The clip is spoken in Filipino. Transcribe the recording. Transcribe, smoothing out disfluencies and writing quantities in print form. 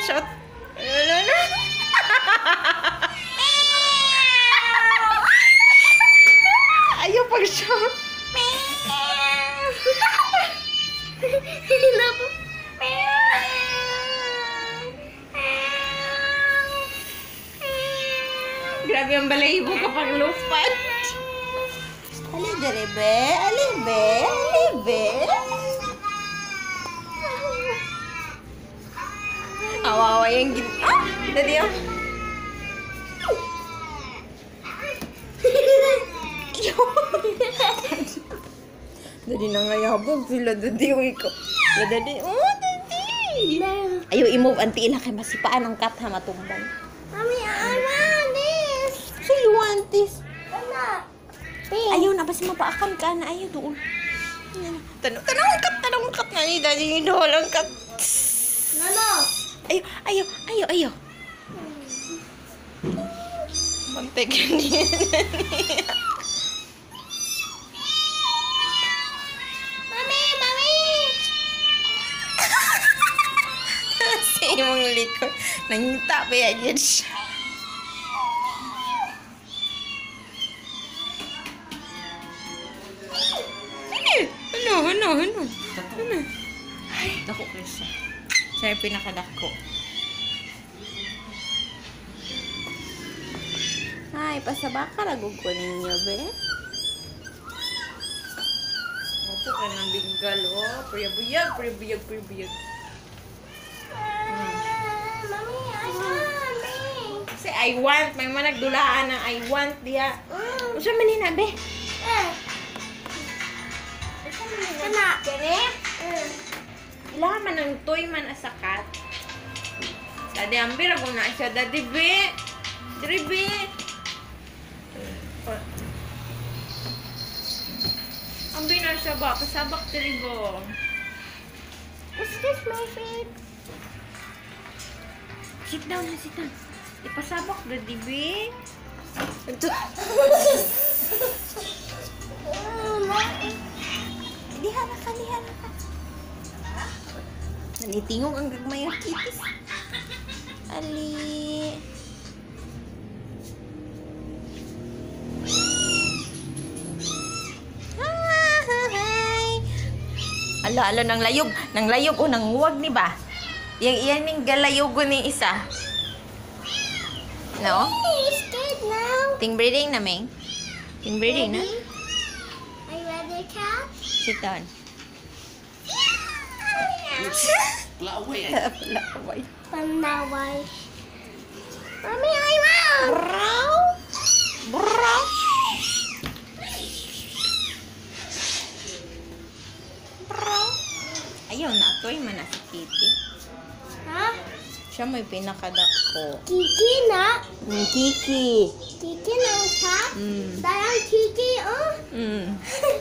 Shot. Ano? Ayaw pag-shot. Grabe ang balahibo kapag lupat. Ali dere be, ali be, ali be. Awawa yung gin... Ah! Dadi oh. Dadi na nga yabog sila. Dadi yung ikaw. Dadi. Oh, dadi. Ayaw i-move. Anti ila kay masipaan ang cat ha matumbang. Mommy, I want this. So you want this? Ayaw Ayaw na. Basta mapaakan ka na. Ayaw doon. Tanong ang kat na ni Daddy. Doon ang kat. Ayaw. Mantek niya. Mommy. Kasi mong likod. Nangita pa yan siya. Ano? Ay, dako kayo siya. Siya yung pinakadako. Ay, pasaba ka lagog ko ninyo, be. Opo ka ng binggal, oh. Priyabuyag. Mommy, I want this. Kasi I want. May mga nagdulaan ng I want diya. Ano siya manina, be? Kani? Ilaha man ng toy man asakat. Dadi ambir ako na siya. Dadi, be. Diri, be. Ambir na siya ba? Kasabak diri bo. Is this my favorite? Sit down. Ipasabak dadi, be. Ito. Lihala ka. Nalitingog ang gagmayang kitis. Ali. Hi. Ala, nang layog. O, nang huwag ni ba? Iyan yung galayog ni isa. No? It's dead now. Ting breeding na, Ming. Ting breeding na. Are you ready, cat? Sit down. Laway. Panaway. Mommy, I want. Brow. Ayaw na. Toy man na si Kitty. Ha? Siya may pinakadako. Kiki na. Kiki. Kiki na, cat? Mm. Dayang Kiki, oh? Mm.